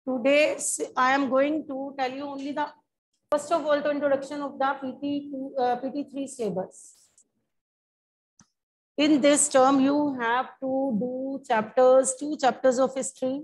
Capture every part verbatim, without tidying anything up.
Today I am going to tell you only the first of all the introduction of the P T two, uh, P T three syllabus. In this term, you have to do chapters, two chapters of history,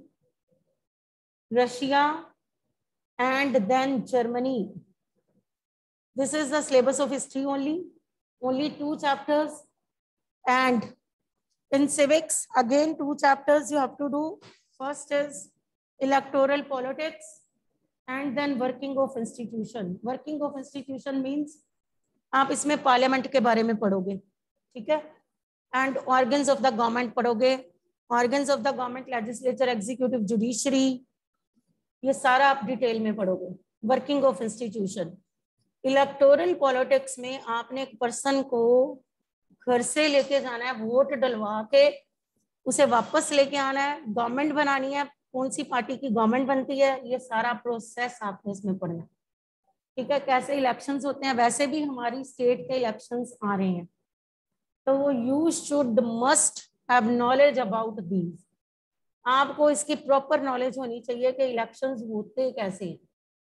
Russia, and then Germany. This is the syllabus of history only, only two chapters. And in civics, again, two chapters you have to do. First is electoral politics and then working of institution. Working of institution means आप इसमें parliament के बारे में पढ़ोगे, ठीक है, and organs of the government पढ़ोगे, organs of the government, legislature, executive, judiciary, ये सारा आप डिटेल में पढ़ोगे. Working of institution. Electoral politics में आपने एक पर्सन को घर से लेके जाना है, वोट डलवा के उसे वापस लेके आना है, गवर्नमेंट बनानी है, कौन सी पार्टी की गवर्नमेंट बनती है, ये सारा प्रोसेस आपको इसमें पढ़ना है, ठीक है. कैसे इलेक्शंस होते हैं, वैसे भी हमारी स्टेट के इलेक्शंस आ रहे हैं, तो you should must have knowledge about these. आपको इसकी प्रॉपर नॉलेज होनी चाहिए कि इलेक्शंस होते कैसे हैं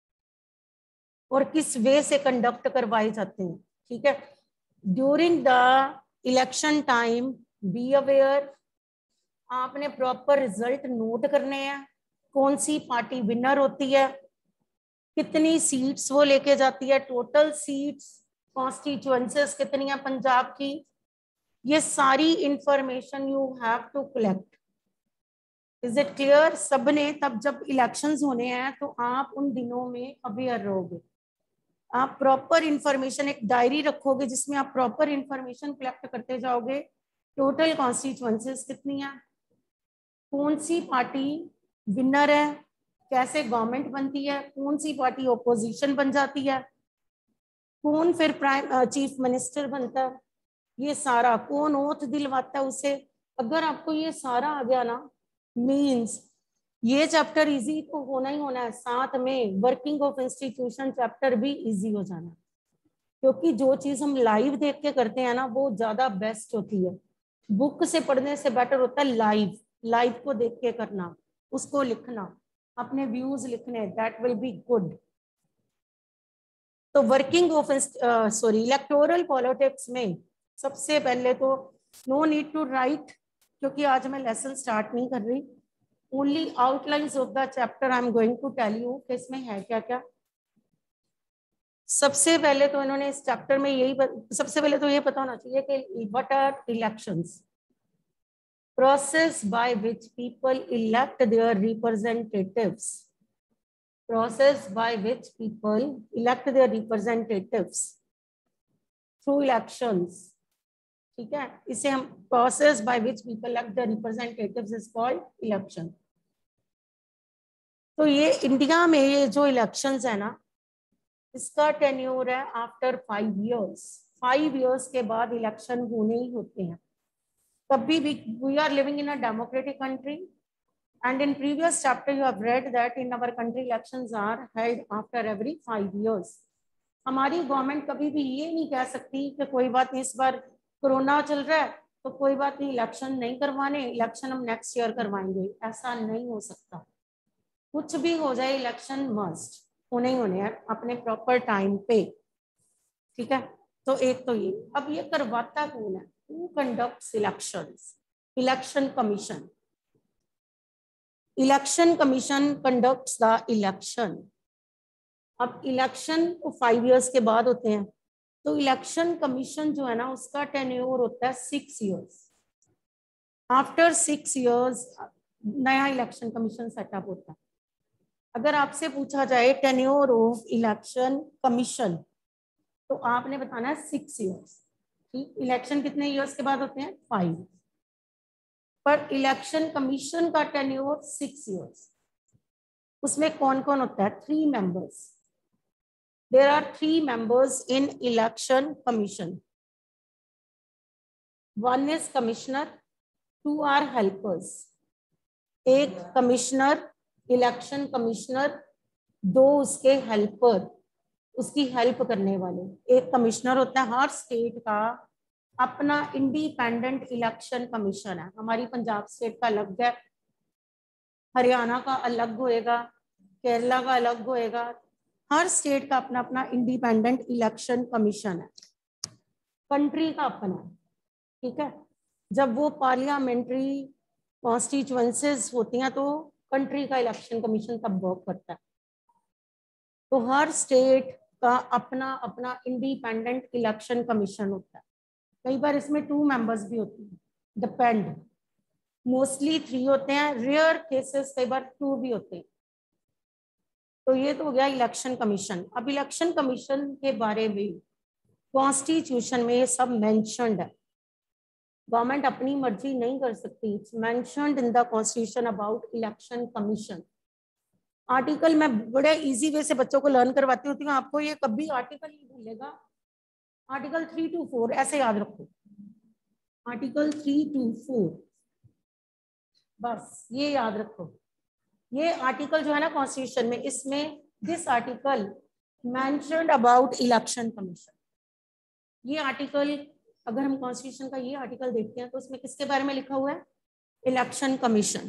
और किस वे से कंडक्ट करवाए जाते हैं, ठीक है. During the election time be aware, आपने प्रॉपर रिजल्ट नोट करने हैं, कौन सी पार्टी विनर होती है, कितनी सीट्स वो लेके जाती है, टोटल सीट्स, कॉन्स्टिट्यूएंसीज कितनी है पंजाब की, ये सारी information you have to collect. Is it clear सबने? तब जब इलेक्शंस होने हैं तो आप उन दिनों में अवेयर रहोगे, आप प्रॉपर इंफॉर्मेशन, एक डायरी रखोगे जिसमें आप प्रॉपर इंफॉर्मेशन कलेक्ट करते जाओगे. टोटल कॉन्स्टिट्यूएंसीज कितनी है, कौन सी पार्टी विनर है, कैसे गवर्नमेंट बनती है, कौन सी पार्टी ओपोजिशन बन जाती है, कौन फिर प्राइम चीफ मिनिस्टर बनता है, ये सारा, कौन ओथ दिलवाता है उसे. अगर आपको ये सारा आ गया ना, मींस ये चैप्टर इजी तो होना ही होना है, साथ में वर्किंग ऑफ इंस्टीट्यूशन चैप्टर भी इजी हो जाना, क्योंकि जो चीज हम लाइव देख के करते हैं ना वो ज्यादा बेस्ट होती है. बुक से पढ़ने से बेटर होता है लाइव, लाइव को देख के करना, उसको लिखना, अपने व्यूज लिखने, दैट विल बी गुड. तो working of sorry electoral politics में सबसे पहले तो नो नीड टू राइट, क्योंकि आज मैं लेसन स्टार्ट नहीं कर रही, only outlines of the chapter I am going to tell you कि इसमें है क्या क्या. सबसे पहले तो इन्होंने इस चैप्टर में यही, सबसे पहले तो ये पता होना चाहिए कि what are elections. Process by which people elect their representatives. Process by which people elect their representatives through elections. ठीक है, इसे हम process by which people elect their representatives is called election. तो ये इंडिया में ये जो इलेक्शंस है ना, इसका टेन्योर है after five years. Five years के बाद इलेक्शन होने ही होते हैं. कभी भी we are living in a democratic country and in previous chapter you have read that in our country elections are held after every five years. हमारी government कभी भी ये नहीं कह सकती कि कोई बात नहीं, इस बार कोरोना चल रहा है तो कोई बात नहीं, इलेक्शन नहीं करवाने, इलेक्शन हम नेक्स्ट ईयर करवाएंगे. ऐसा नहीं हो सकता. कुछ भी हो जाए, इलेक्शन मस्ट होने ही होने हैं अपने प्रॉपर टाइम पे, ठीक है. तो एक तो ये, अब ये करवाता कौन है, who conducts elections? Election Commission. Election Commission conducts the election. अब इलेक्शन तो फाइव इयर्स के बाद होते हैं, तो इलेक्शन कमीशन जो है ना उसका टेन्योर होता है six years. After six years नया इलेक्शन कमीशन सेटअप होता है. अगर आपसे पूछा जाए टेन्योर ऑफ इलेक्शन कमीशन तो आपने बताना है सिक्स इयर्स. इलेक्शन कितने इयर्स के बाद होते हैं, फाइव, पर इलेक्शन कमीशन का टेन्योर सिक्स इयर्स. उसमें कौन कौन होता है, three members. There are three members in election commission. One is commissioner, two are helpers. एक कमिश्नर, इलेक्शन कमिश्नर, दो उसके हेल्पर, उसकी हेल्प करने वाले. एक कमिश्नर होता है, हर स्टेट का अपना इंडिपेंडेंट इलेक्शन कमीशन है. हमारी पंजाब स्टेट का अलग है, हरियाणा का अलग होएगा, केरला का अलग होएगा। हर स्टेट का अपना अपना इंडिपेंडेंट इलेक्शन कमीशन है, कंट्री का अपना, ठीक है। जब वो पार्लियामेंट्री कॉन्स्टिट्यूएंसीज होती हैं तो कंट्री का इलेक्शन कमीशन तब वर्क करता है। तो हर स्टेट का अपना अपना इंडिपेंडेंट इलेक्शन कमीशन होता है। कई बार इसमें टू मेंबर्स भी होते हैं, डिपेंड, मोस्टली थ्री होते हैं, रेयर केसेस कई बार टू भी होते हैं। तो ये तो हो गया इलेक्शन कमीशन। अब इलेक्शन कमीशन के बारे में कॉन्स्टिट्यूशन में ये सब मेंशन्ड है, गवर्नमेंट अपनी मर्जी नहीं कर सकती। It's mentioned in the constitution about election commission. Article मैं बड़े इजी वे से बच्चों को लर्न करवाती होती हूँ, आपको ये कभी आर्टिकल नहीं भूलेगा। आर्टिकल थ्री टू फोर ऐसे याद रखो, आर्टिकल थ्री टू फोर, बस ये याद रखो। ये आर्टिकल जो है ना कॉन्स्टिट्यूशन में, इसमें this article mentioned about election commission. ये आर्टिकल अगर हम कॉन्स्टिट्यूशन का ये आर्टिकल देखते हैं तो इसमें किसके बारे में लिखा हुआ है? Election commission.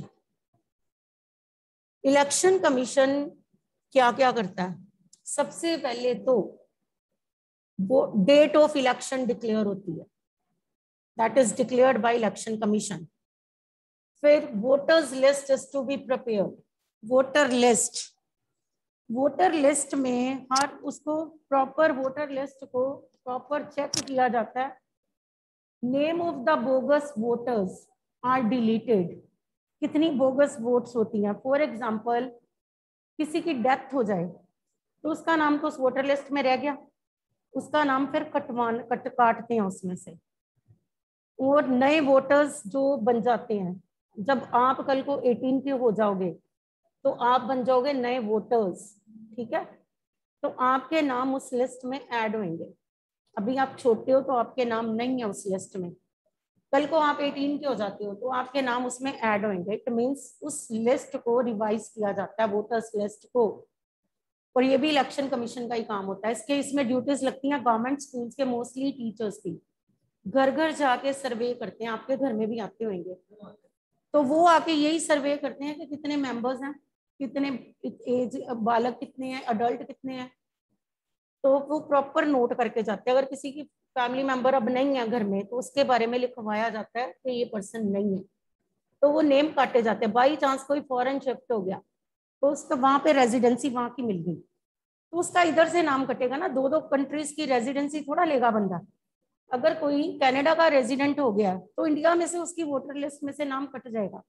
इलेक्शन कमीशन क्या क्या करता है? सबसे पहले तो वो डेट ऑफ इलेक्शन डिक्लेयर होती है, that is declared by election commission. फिर voters list is to be prepared. Voter list, voter list में हर उसको प्रॉपर वोटर लिस्ट को प्रॉपर चेक किया जाता है। Name of the bogus voters are deleted. कितनी बोगस वोट्स होती हैं? फॉर एग्जाम्पल किसी की डेथ हो जाए तो उसका नाम तो उस वोटर लिस्ट में रह गया, उसका नाम फिर कटवान कट काटते हैं उसमें से, और नए वोटर्स जो बन जाते हैं। जब आप कल को अठारह के हो जाओगे तो आप बन जाओगे नए वोटर्स, ठीक है। तो आपके नाम उस लिस्ट में ऐड होंगे। अभी आप छोटे हो तो आपके नाम नहीं है उस लिस्ट में, कल को आप अठारह के हो जाते हो तो आपके नाम उसमें ऐड होंगे। इट मींस उस लिस्ट को रिवाइज किया जाता है, वोटर्स लिस्ट को। और ये भी इलेक्शन कमीशन का ही काम होता है। इसके इसमें ड्यूटीज लगती हैं गवर्नमेंट स्कूल्स के मोस्टली टीचर्स की, घर घर जाके सर्वे करते हैं, आपके घर में भी आते होंगे। तो वो आके यही सर्वे करते हैं कि कितने मेंबर्स हैं, कितने एज, बालक कितने हैं, अडल्ट कितने हैं। तो वो प्रॉपर नोट करके जाते हैं। अगर किसी की फैमिली मेंबर अब नहीं है घर में तो उसके बारे में लिखवाया जाता है कि ये पर्सन नहीं है, तो वो नेम काटे जाते हैं। बाई चांस कोई फॉरेन शिफ्ट हो गया तो उसका वहां पे रेजिडेंसी वहां की मिल गई तो उसका इधर से नाम कटेगा ना। दो दो कंट्रीज की रेजिडेंसी थोड़ा लेगा बंदा। अगर कोई कनाडा का रेजिडेंट हो गया तो इंडिया में से उसकी वोटर लिस्ट में से नाम कट जाएगा।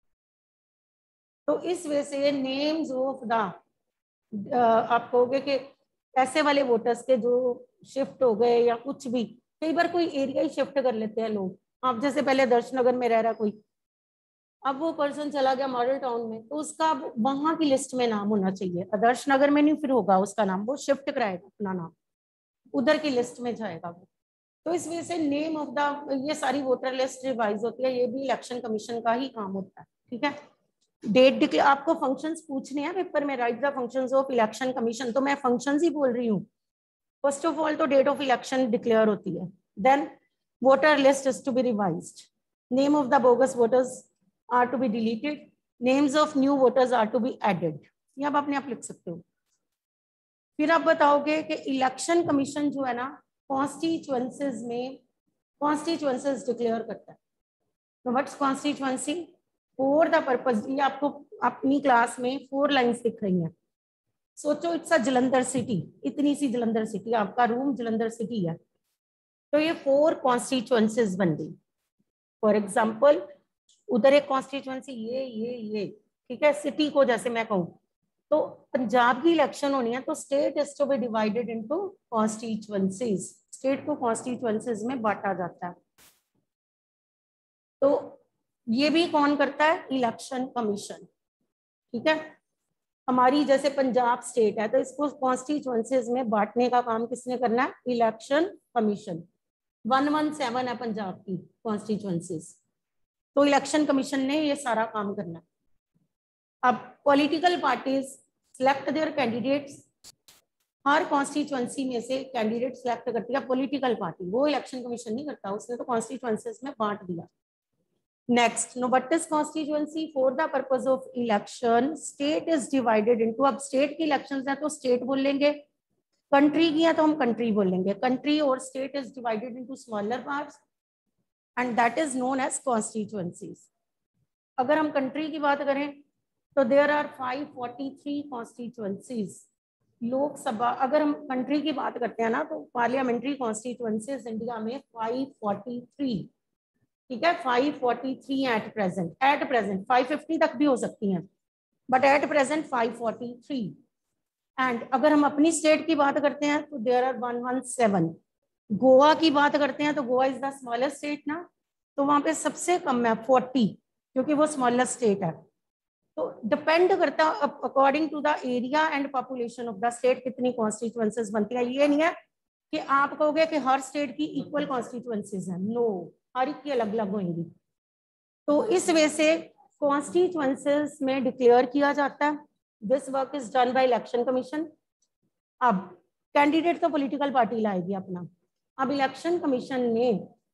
तो इस वजह से नेम्स ऑफ द, आप कहोगे कि ऐसे वाले वोटर्स के जो शिफ्ट हो गए या कुछ भी, कई बार कोई एरिया ही शिफ्ट कर लेते हैं लोग। आप जैसे पहले दर्शनगर में रह रहा कोई, अब वो पर्सन चला गया मॉडल टाउन में तो उसका वहां की लिस्ट में नाम होना चाहिए। दर्शनगर में नहीं फिर होगा उसका नाम, वो शिफ्ट कराएगा अपना नाम, उधर की लिस्ट में जाएगा वो। तो इस वजह से नेम ऑफ द, ये सारी वोटर लिस्ट रिवाइज होती है, ये भी इलेक्शन कमीशन का ही काम होता है, ठीक है। डेट डिक्लेयर, आपको फंक्शंस पूछने हैं पेपर में, write the functions of election commission, तो मैं फंक्शंस ही बोल रही हूँ। फर्स्ट ऑफ ऑल तो डेट ऑफ इलेक्शन डिक्लेयर होती है, then voter list is to be revised, name of the bogus voters are to be deleted, names of new voters are to be added. ये आप अपने आप लिख सकते हो। फिर आप बताओगे कि इलेक्शन कमीशन जो है ना कॉन्स्टिट्यूएंसीज में कॉन्स्टिट्यूएंसीज डिक्लेयर करता है। तो what's constituency? For the purpose, ये आपको अपनी क्लास में फोर लाइंस दिख रही हैं। सोचो इट्स अ जलंधर सिटी, इतनी सी जलंधर सिटी, आपका रूम जलंधर सिटी है, तो ये फोर कॉन्स्टिट्यूएंसीज बन गई। फॉर एग्जाम्पल उधर एक कॉन्स्टिट्यूएंसी, ये ये ये ठीक है। सिटी को जैसे मैं कहूँ तो पंजाब की इलेक्शन होनी है तो state is to be divided into constituencies, state को कॉन्स्टिट्यूएंसीज में बांटा जाता है। तो ये भी कौन करता है? इलेक्शन कमीशन, ठीक है। हमारी जैसे पंजाब स्टेट है तो इसको कॉन्स्टिट्यूएंसीज में बांटने का काम किसने करना है? Election commission. One one seven है पंजाब की कॉन्स्टिट्यूएंसीज, तो इलेक्शन कमीशन ने ये सारा काम करना है। अब political parties select their candidates, हर कॉन्स्टिट्यूएंसी में से कैंडिडेट सिलेक्ट करती है पॉलिटिकल पार्टी, वो इलेक्शन कमीशन नहीं करता, उसने तो कॉन्स्टिट्यूएंसीज में बांट दिया। नेक्स्ट, नोबट्टिस constituency for the purpose of election state is divided into, अब स्टेट की इलेक्शंस है तो स्टेट बोल लेंगे, कंट्री की है तो हम कंट्री बोल लेंगे, कंट्री और state is divided into smaller parts and that is known as constituencies. अगर हम कंट्री की बात करें तो there are five forty three constituencies. Lok Sabha, अगर हम कंट्री की बात करते हैं ना तो पार्लियामेंट्री कॉन्स्टिट्यूएंसीज इंडिया में फाइव फोर्टी थ्री, ठीक है, five forty three at present, at present five fifty तक भी हो सकती हैं, but at present five forty three. And अगर हम अपनी स्टेट की बात करते हैं तो there are one one seven. Goa की बात करते हैं तो Goa is the smallest state ना, तो वहां पे सबसे कम है फोर्टी, क्योंकि वो स्मॉलेस्ट स्टेट है। तो डिपेंड करता है according to the area and population of the state कितनी कॉन्स्टिट्यूएंसीज बनती है। ये नहीं है कि आप कहोगे कि हर स्टेट की इक्वल कॉन्स्टिट्यूएंसीज हैं, नो, हर एक की अलग अलग होंगी। तो इस वजह से कॉन्स्टिट्यूएंसीज में डिक्लेयर किया जाता है। This work is done by election commission. अब कैंडिडेट तो पॉलिटिकल पार्टी लाएगी अपना। अब इलेक्शन कमीशन ने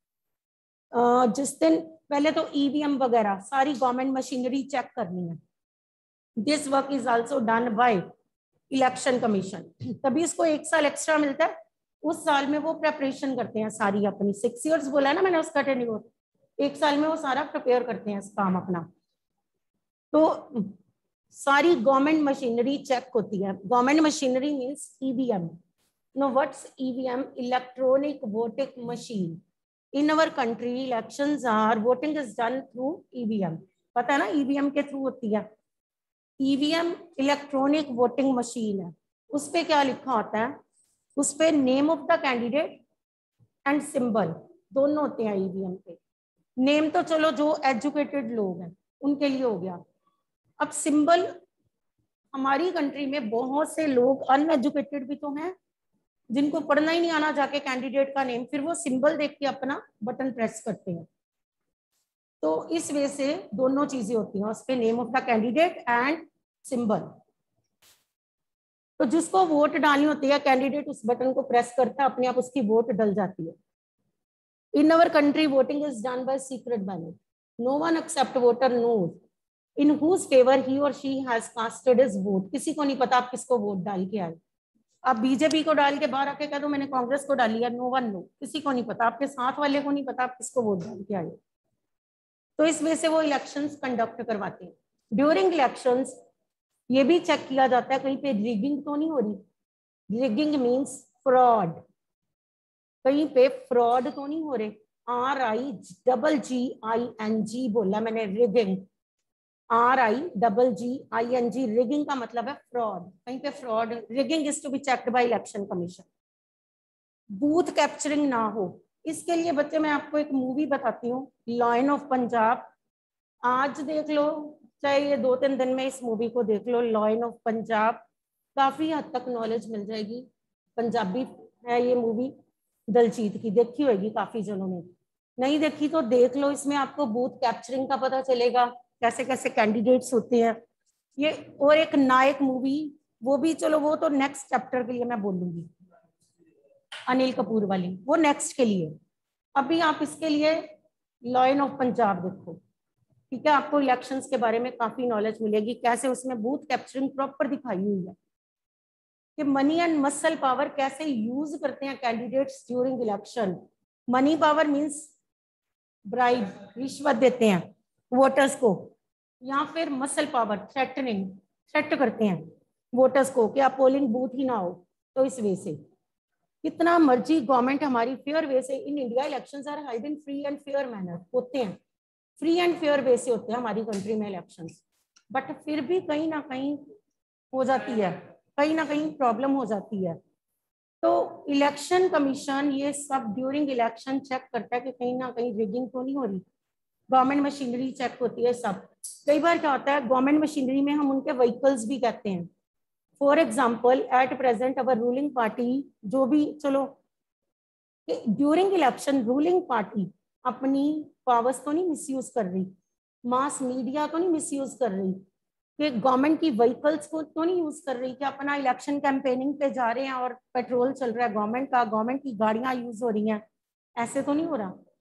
जिस दिन पहले तो ईवीएम वगैरह सारी गवर्नमेंट मशीनरी चेक करनी है। This work is also done by election commission. तभी इसको एक साल एक्स्ट्रा मिलता है। उस साल में वो प्रेपरेशन करते हैं सारी अपनी, सिक्स इयर्स बोला है ना मैंने उसका टेन्योर, एक साल में वो सारा प्रिपेयर करते हैं इस काम अपना। तो सारी गवर्नमेंट मशीनरी चेक होती है। Government machinery means EVM. No what's EVM? Electronic voting machine. In our country elections are, voting is done through EVM. पता है ना ईवीएम के थ्रू होती है। ईवीएम इलेक्ट्रॉनिक वोटिंग मशीन है। उस पे क्या लिखा होता है? उस पे name of the candidate and symbol दोनों होते हैं ईवीएम पे। नेम तो चलो जो एजुकेटेड लोग हैं उनके लिए हो गया। अब सिंबल, हमारी कंट्री में बहुत से लोग अनएजुकेटेड भी तो हैं जिनको पढ़ना ही नहीं आना, जाके कैंडिडेट का नेम, फिर वो सिंबल देख के अपना बटन प्रेस करते हैं। तो इस वजह से दोनों चीजें होती हैं, उस पे name of the candidate and symbol. तो जिसको वोट डालनी होती है कैंडिडेट उस बटन को प्रेस करता है, अपने आप उसकी वोट डल जाती है। In our country voting is done by secret ballot. No one except voter knows in whose favour he or she has casted his vote. किसी को नहीं पता आप किसको वोट डाल के आए। आप बीजेपी को डाल के बाहर आके कह दो मैंने कांग्रेस को डाली है, नो वन नो, किसी को नहीं पता, आपके साथ वाले को नहीं पता आप किसको वोट डाल के आए। तो इस वजह से वो इलेक्शंस कंडक्ट करवाते हैं। ड्यूरिंग इलेक्शंस ये भी चेक किया जाता है कहीं पे रिगिंग तो नहीं हो रही। रिगिंग मीन्स फ्रॉड, कहीं पे फ्रॉड तो नहीं हो रहे। R I double G I N G बोला मैंने, rigging, R I double G I N G, rigging का मतलब है फ्रॉड, कहीं पे fraud. Rigging is to be checked by election commission. Booth capturing ना हो, इसके लिए बच्चे मैं आपको एक मूवी बताती हूँ, लॉयन ऑफ पंजाब। आज देख लो, चाहे ये दो तीन दिन में इस मूवी को देख लो, लॉयन ऑफ पंजाब, काफी हद तक नॉलेज मिल जाएगी। पंजाबी है ये मूवी, दलजीत की, देखी होगी काफी जनों ने, नहीं देखी तो देख लो। इसमें आपको बूथ कैप्चरिंग का पता चलेगा, कैसे कैसे कैंडिडेट्स होते हैं ये। और एक नायक मूवी, वो भी चलो वो तो नेक्स्ट चैप्टर के लिए मैं बोलूंगी, अनिल कपूर वाली, वो नेक्स्ट के लिए। अभी आप इसके लिए लॉयन ऑफ पंजाब देखो, ठीक है। आपको इलेक्शंस के बारे में काफी नॉलेज मिलेगी, कैसे उसमें बूथ कैप्चरिंग प्रॉपर दिखाई हुई है कि मनी एंड मसल पावर कैसे यूज करते हैं candidates during election. Money power means bribe, रिश्वत देते हैं वोटर्स को, या फिर मसल पावर थ्रेटनिंग, थ्रेट करते हैं वोटर्स को कि आप पोलिंग बूथ ही ना हो। तो इस वे से कितना मर्जी गवर्नमेंट हमारी फेयर वे से, in India elections are held in free and fair manner, होते हैं फ्री एंड फेयर वे से होते हैं हमारी कंट्री में इलेक्शंस, बट फिर भी कहीं ना कहीं हो जाती है, कहीं ना कहीं प्रॉब्लम हो जाती है। तो इलेक्शन कमीशन ये सब ड्यूरिंग इलेक्शन चेक करता है कि कहीं ना कहीं रिगिंग तो नहीं हो रही। गवर्नमेंट मशीनरी चेक होती है सब। कई बार क्या होता है गवर्नमेंट मशीनरी में हम उनके व्हीकल्स भी कहते हैं। For example at present our ruling party, जो भी चलो ड्यूरिंग इलेक्शन रूलिंग पार्टी अपनी पावर्स तो नहीं मिसयूज कर रही, मास मीडिया तो नहीं मिसयूज कर रही, कि गवर्नमेंट की व्हीकल्स को तो नहीं यूज कर रही कि अपना इलेक्शन कैंपेनिंग पे जा रहे हैं और पेट्रोल चल रहा है गवर्नमेंट का, गवर्नमेंट की गाड़ियां यूज हो रही हैं, ऐसे तो नहीं हो रहा।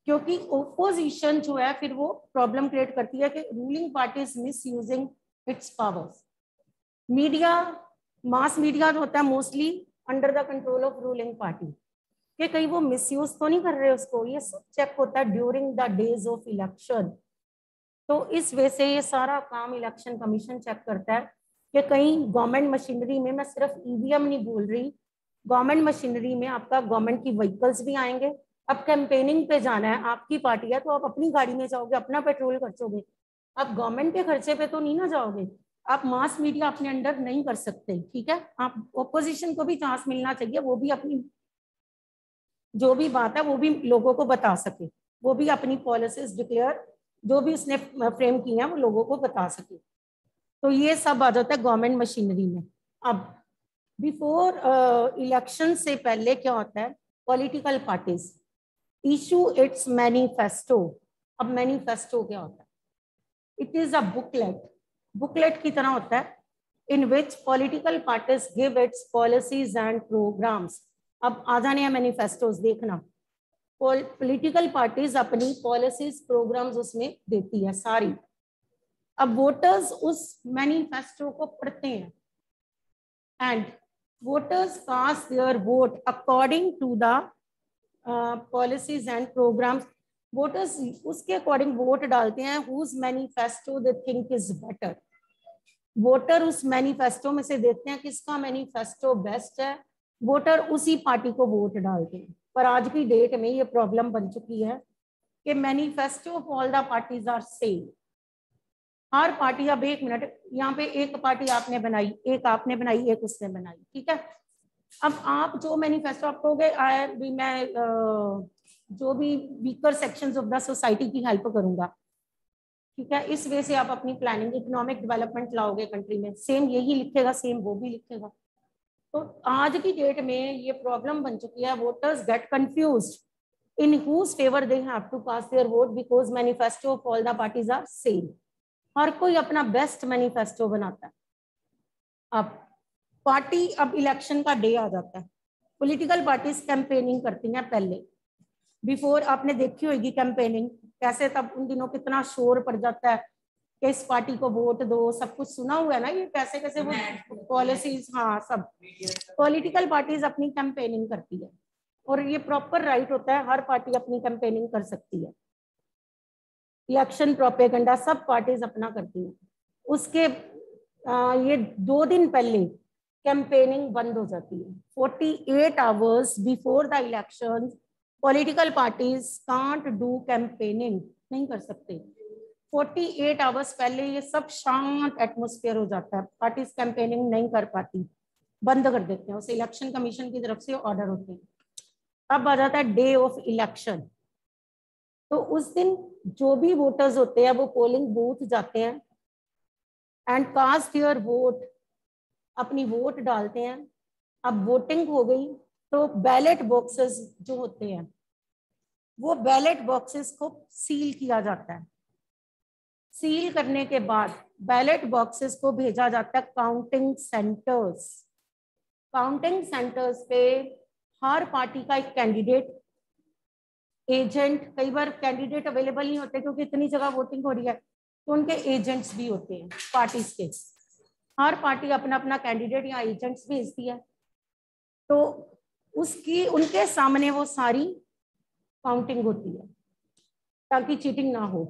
क्योंकि ओपोजिशन जो है फिर वो प्रॉब्लम क्रिएट करती है कि ruling party is misusing its powers. Media, mass media होता है mostly under the control of ruling party, कि कहीं वो मिसयूज तो नहीं कर रहे उसको, ये सब चेक होता है during the days of election. तो इस वजह से ये सारा काम इलेक्शन कमीशन चेक करता है कि कहीं गवर्नमेंट मशीनरी में, मैं सिर्फ ईवीएम नहीं बोल रही, गवर्नमेंट मशीनरी में आपका गवर्नमेंट की व्हीकल्स भी आएंगे। अब कैंपेनिंग पे जाना है, आपकी पार्टी है तो आप अपनी गाड़ी में जाओगे, अपना पेट्रोल खर्चोगे, आप गवर्नमेंट के खर्चे पे तो नहीं ना जाओगे। आप मास मीडिया अपने अंडर नहीं कर सकते, ठीक है। आप ओपोजिशन को भी चांस मिलना चाहिए, वो भी अपनी जो भी बात है वो भी लोगों को बता सके, वो भी अपनी पॉलिसीज डिक्लेयर जो भी उसने फ्रेम की है वो लोगों को बता सके। तो ये सब आ जाता है गवर्नमेंट मशीनरी में। अब बिफोर इलेक्शन uh, से पहले क्या होता है, political parties issue its manifesto. अब मैनिफेस्टो क्या होता है, it is a booklet, booklet की तरह होता है, in which political parties give its policies and programmes. अब आ जाने हैं मैनिफेस्टोज, देखना पॉलिटिकल पार्टीज अपनी पॉलिसीज प्रोग्राम्स उसमें देती है सारी। अब वोटर्स उस मैनिफेस्टो को पढ़ते हैं and voters cast their vote according to the policies and programmes. Voters उसके अकॉर्डिंग वोट डालते हैं, whose manifesto they think is better. Voter उस मैनिफेस्टो में से देखते हैं किसका मैनिफेस्टो बेस्ट है, वोटर उसी पार्टी को वोट डालते हैं। पर आज की डेट में ये प्रॉब्लम बन चुकी है कि manifesto of all the parties are same. हर पार्टी, अब एक मिनट, यहाँ पे एक पार्टी आपने बनाई, एक आपने बनाई, एक उसने बनाई, ठीक है। अब आप जो मैनिफेस्टो आप कहोगे आए भी मैं जो भी weaker sections of the society की हेल्प करूंगा, ठीक है, इस वे से आप अपनी प्लानिंग इकोनॉमिक डेवलपमेंट लाओगे कंट्री में, सेम यही लिखेगा, सेम वो भी लिखेगा। तो आज की डेट में ये प्रॉब्लम बन चुकी है, voters get confused in whose favour they have to cast their vote because manifesto of all the parties are same. हर कोई अपना बेस्ट मैनिफेस्टो बनाता है। अब पार्टी, अब इलेक्शन का डे आ जाता है, पॉलिटिकल पार्टीज कैंपेनिंग करती हैं पहले, बिफोर आपने देखी होगी कैंपेनिंग कैसे, तब उन दिनों कितना शोर पड़ जाता है कि इस पार्टी को वोट दो, सब कुछ सुना हुआ है ना, ये कैसे कैसे वो पॉलिसीज, हाँ सब पॉलिटिकल पार्टीज अपनी कैंपेनिंग करती है और ये प्रॉपर राइट होता है, हर पार्टी अपनी कैंपेनिंग कर सकती है। इलेक्शन प्रोपेगेंडा सब पार्टीज अपना करती हैं। उसके आ, ये दो दिन पहले कैंपेनिंग बंद हो जाती है। अड़तालीस hours before the election political parties can't do campaigning, नहीं कर सकते। अड़तालीस आवर्स पहले ये सब शांत एटमॉस्फेयर हो जाता है, पार्टीज कैंपेनिंग नहीं कर पाती, बंद कर देते हैं, उसे इलेक्शन कमीशन की तरफ से ऑर्डर होते हैं। अब आ जाता है डे ऑफ इलेक्शन। तो उस दिन जो भी वोटर्स होते हैं वो पोलिंग बूथ जाते हैं एंड कास्ट योर वोट, अपनी वोट डालते हैं। अब वोटिंग हो गई तो बैलेट बॉक्सेस जो होते हैं वो बैलेट बॉक्सेस को सील किया जाता है। सील करने के बाद बैलेट बॉक्सेस को भेजा जाता है काउंटिंग सेंटर्स। काउंटिंग सेंटर्स पे हर पार्टी का एक कैंडिडेट, एजेंट, कई बार कैंडिडेट अवेलेबल नहीं होते क्योंकि इतनी जगह वोटिंग हो रही है, तो उनके एजेंट्स भी होते हैं पार्टीज के। हर पार्टी अपना अपना कैंडिडेट या एजेंट्स भेजती है, तो उसकी उनके सामने वो सारी काउंटिंग होती है ताकि चीटिंग ना हो।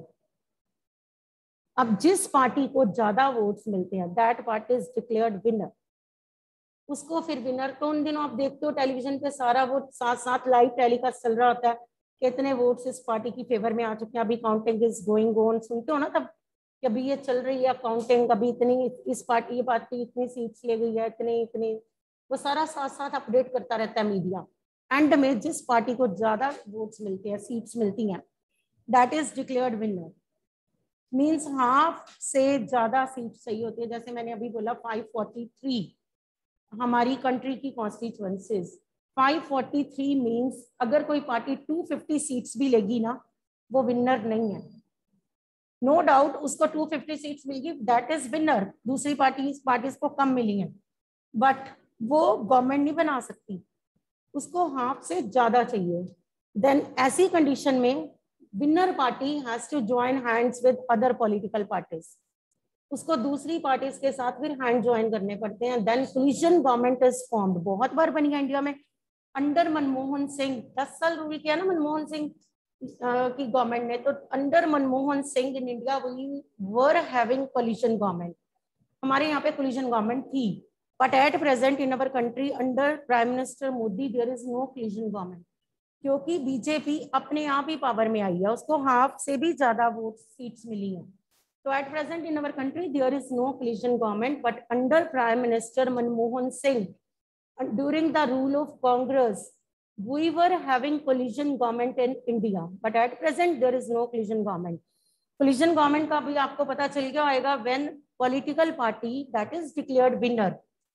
अब जिस पार्टी को ज्यादा वोट्स मिलते हैं that party is declared winner. उसको फिर विनर, तो उन दिनों आप देखते हो टेलीविजन पे सारा वो साथ साथ लाइव टेलीकास्ट चल रहा होता है, कितने वोट्स इस पार्टी की फेवर में आ चुके हैं, अभी काउंटिंग इज गोइंग ऑन, सुनते हो ना तब कि अभी ये चल रही है काउंटिंग, अभी इतनी इस पार्टी ये पार्टी इतनी सीट्स ले गई है, इतनी इतनी, वो सारा साथ साथ अपडेट करता रहता है मीडिया। एंड में जिस पार्टी को ज्यादा वोट्स मिलते हैं, सीट्स मिलती हैं, that is declared winner. Means half से ज्यादा सीट सही होती है। जैसे मैंने अभी बोला फाइव फोर्टी थ्री हमारी कंट्री की constituencies, five forty three means अगर कोई पार्टी टू फिफ्टी सीट्स भी लेगी ना वो विनर नहीं है। नो no डाउट उसको टू फिफ्टी सीट्स मिलेगी, दैट इज विनर। दूसरी पार्टी पार्टीज को कम मिली है, बट वो गवर्नमेंट नहीं बना सकती, उसको हाफ से ज्यादा चाहिए। देन ऐसी कंडीशन में winner party has to join hands with other political parties, उसको दूसरी पार्टीज के साथ फिर हैंड ज्वाइन करने पड़ते हैं, then coalition government is formed. बहुत बार बनी है इंडिया में अंडर मनमोहन सिंह, दस साल रूल किया ना मनमोहन सिंह की गवर्नमेंट ने, तो under Manmohan Singh in India we were having coalition government, हमारे यहाँ पे कोलिशन गवर्नमेंट थी, but at present in our country under prime minister Modi there is no coalition government, क्योंकि बीजेपी अपने आप ही पावर में आई है, उसको हाफ से भी ज्यादा वोट सीट्स मिली हैं। So at present in our country there is no coalition government, but under Prime Minister Manmohan Singh, during the rule of Congress, we were having coalition government in India, but at present there is no coalition government. Coalition government का भी आपको पता चल गया होगा, when political party that is declared winner,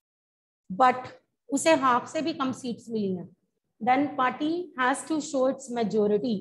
but उसे half से भी कम सीट्स मिली हैं, then party has to show its majority.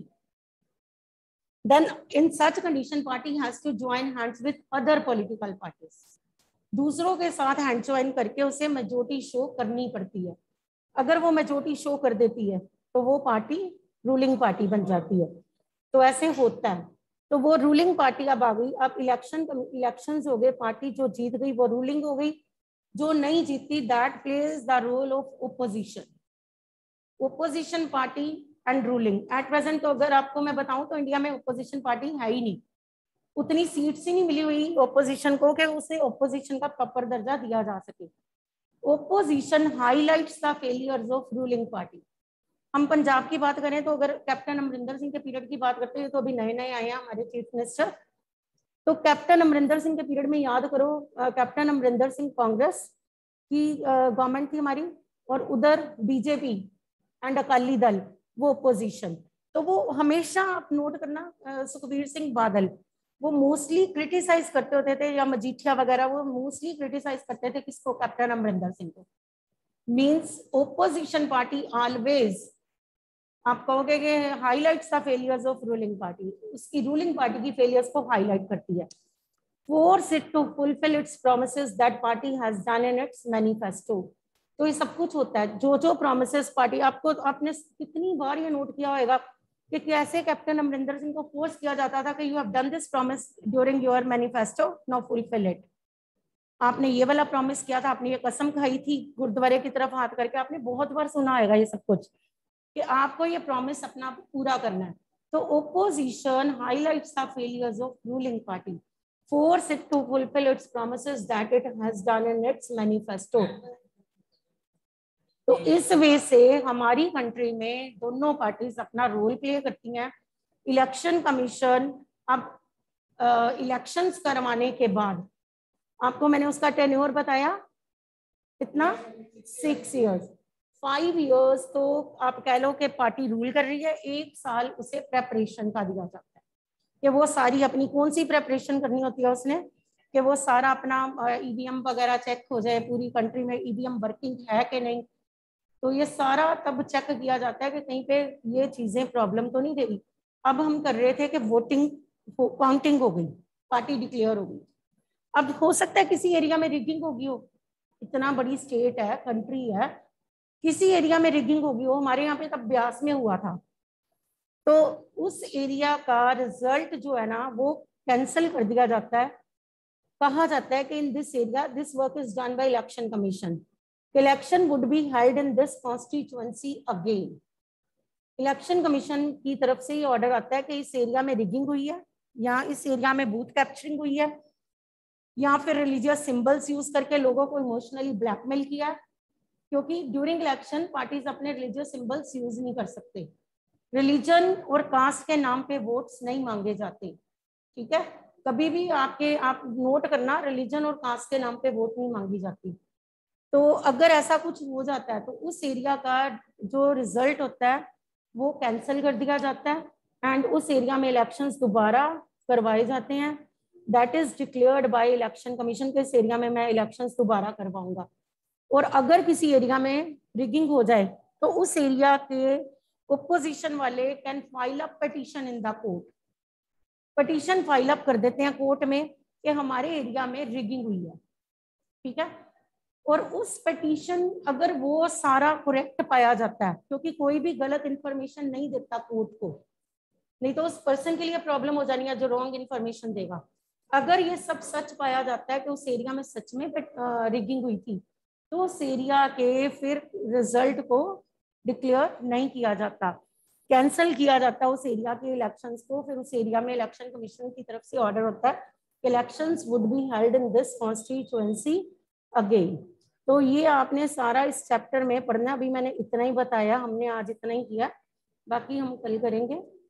Then in such condition party has to join hands with other political parties, दूसरों के साथ हैंड ज्वाइन करके उसे majority show करनी पड़ती है। अगर वो मेजोरिटी शो कर देती है तो वो पार्टी रूलिंग पार्टी बन जाती है। तो ऐसे होता है। तो वो रूलिंग पार्टी अब आ गई। अब इलेक्शन इलेक्शंस हो गए, पार्टी जो जीत गई वो रूलिंग हो गई, जो नहीं जीती that plays the role of opposition. Opposition party and ruling at present, तो अगर आपको मैं बताऊं तो इंडिया में ओपोजिशन पार्टी है ही नहीं, उतनी सीट्स ही नहीं मिली हुई ओपोजिशन को कि उसे ओपोजिशन का प्रॉपर दर्जा दिया जा सके। Opposition highlights the failures of ruling party. हम पंजाब की बात करें तो अगर कैप्टन अमरिंदर सिंह के पीरियड की बात करते हैं, तो अभी नए नए आए हैं हमारे चीफ मिनिस्टर, तो कैप्टन अमरिंदर सिंह के पीरियड में याद करो, कैप्टन अमरिंदर सिंह कांग्रेस की गवर्नमेंट थी हमारी, और उधर बीजेपी एंड अकाली दल वो ओपोजिशन। तो वो हमेशा आप नोट करना, सुखबीर सिंह बादल वो मोस्टली क्रिटिसाइज करते होते थे, या मजीठिया वगैरह वो मोस्टली क्रिटिसाइज करते थे किसको, कैप्टन अमरिंदर सिंह को। मींस ओपोजिशन पार्टी ऑलवेज, आप कहोगे कि highlights the failures of ruling party, उसकी रूलिंग पार्टी की फेलियर्स को हाईलाइट करती है। Force it to fulfil its promises that party has done in its manifesto. तो ये सब कुछ होता है, जो जो प्रॉमिसेस पार्टी, आपको आपने कितनी बार ये नोट किया होगा कि कैसे कैप्टन अमरिंदर सिंह को फोर्स किया जाता था कि you have done this promise during your manifesto, now fulfil it. आपने ये वाला प्रॉमिस किया था, आपने ये कसम खाई थी गुरुद्वारे की तरफ हाथ करके, आपने बहुत बार सुना होगा ये सब कुछ कि आपको ये प्रॉमिस अपना पूरा करना है। तो opposition highlights the failures of ruling party, force it to fulfil its promises that it has done in its manifesto. तो इस वे से हमारी कंट्री में दोनों पार्टीज अपना रोल प्ले करती हैं। इलेक्शन कमीशन अब इलेक्शंस करवाने के बाद, आपको मैंने उसका टेन्योर बताया कितना, सिक्स इयर्स, फाइव इयर्स तो आप कह लो कि पार्टी रूल कर रही है, एक साल उसे प्रेपरेशन का दिया जाता है कि वो सारी अपनी कौन सी प्रेपरेशन करनी होती है उसने, कि वो सारा अपना ईवीएम वगैरह चेक हो जाए, पूरी कंट्री में ईवीएम वर्किंग है कि नहीं। तो ये सारा तब चेक किया जाता है कि कहीं पे ये चीजें प्रॉब्लम तो नहीं देगी। अब हम कर रहे थे कि वोटिंग काउंटिंग हो गई, पार्टी डिक्लेयर हो गई, अब हो सकता है किसी एरिया में रिगिंग होगी हो, इतना बड़ी स्टेट है, कंट्री है, किसी एरिया में रिगिंग होगी हो। हमारे यहाँ पे तब ब्यास में हुआ था, तो उस एरिया का रिजल्ट जो है ना वो कैंसिल कर दिया जाता है। कहा जाता है कि in this area this work is done by election commission, election would be held in this constituency again. Election commission की तरफ से ये ऑर्डर आता है कि इस एरिया में रिगिंग हुई है, या इस एरिया में बूथ कैप्चरिंग हुई है, या फिर रिलीजियस सिंबल्स यूज करके लोगों को इमोशनली ब्लैकमेल किया, क्योंकि ड्यूरिंग इलेक्शन पार्टीज अपने रिलीजियस सिंबल्स यूज नहीं कर सकते, रिलीजन और कास्ट के नाम पे वोट्स नहीं मांगे जाते। ठीक है, कभी भी आपके आप नोट करना, रिलीजन और कास्ट के नाम पे वोट नहीं मांगी जाती। तो अगर ऐसा कुछ हो जाता है तो उस एरिया का जो रिजल्ट होता है वो कैंसिल कर दिया जाता है, एंड उस एरिया में इलेक्शंस दोबारा करवाए जाते हैं। That is declared by election commission के इस एरिया में मैं इलेक्शंस दोबारा करवाऊंगा। और अगर किसी एरिया में रिगिंग हो जाए तो उस एरिया के ओपोजिशन वाले can file up petition in the court, petition file up कर देते हैं कोर्ट में कि हमारे एरिया में रिगिंग हुई है। ठीक है, और उस पिटीशन अगर वो सारा करेक्ट पाया जाता है, क्योंकि कोई भी गलत इंफॉर्मेशन नहीं देता कोर्ट को, नहीं तो उस पर्सन के लिए प्रॉब्लम हो जानी है जो रॉन्ग इन्फॉर्मेशन देगा। अगर ये सब सच पाया जाता है कि उस एरिया में सच में रिगिंग हुई थी, तो उस एरिया के फिर रिजल्ट को डिक्लेयर नहीं किया जाता, कैंसिल किया जाता है उस एरिया के इलेक्शंस को। फिर उस एरिया में इलेक्शन कमीशन की तरफ से ऑर्डर होता है, elections would be held in this constituency again. तो ये आपने सारा इस चैप्टर में पढ़ना। अभी मैंने इतना ही बताया, हमने आज इतना ही किया, बाकी हम कल करेंगे।